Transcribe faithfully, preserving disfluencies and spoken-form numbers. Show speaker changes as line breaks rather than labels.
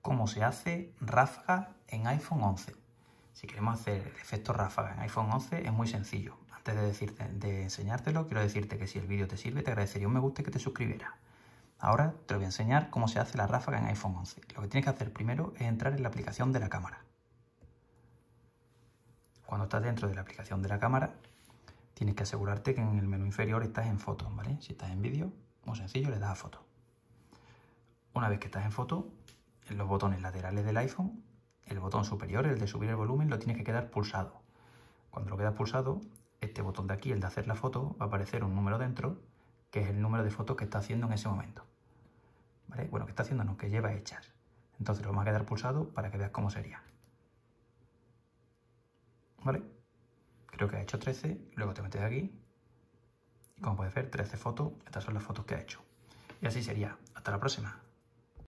cómo se hace ráfaga en iPhone once. Si queremos hacer el efecto ráfaga en iPhone once es muy sencillo. Antes de, decirte, de enseñártelo, quiero decirte que si el vídeo te sirve, te agradecería un me gusta y que te suscribieras. Ahora te voy a enseñar cómo se hace la ráfaga en iPhone once. Lo que tienes que hacer primero es entrar en la aplicación de la cámara. Cuando estás dentro de la aplicación de la cámara, tienes que asegurarte que en el menú inferior estás en fotos, ¿vale? Si estás en vídeo, muy sencillo, le das a foto. Una vez que estás en foto, en los botones laterales del iPhone, el botón superior, el de subir el volumen, lo tienes que quedar pulsado. Cuando lo quedas pulsado, este botón de aquí, el de hacer la foto, va a aparecer un número dentro, que es el número de fotos que está haciendo en ese momento. ¿Vale? Bueno, que está haciendo, no, que lleva hechas. Entonces lo vamos a quedar pulsado para que veas cómo sería. ¿Vale? Creo que ha hecho trece, luego te metes aquí y como puedes ver, trece fotos, estas son las fotos que ha hecho. Y así sería. Hasta la próxima.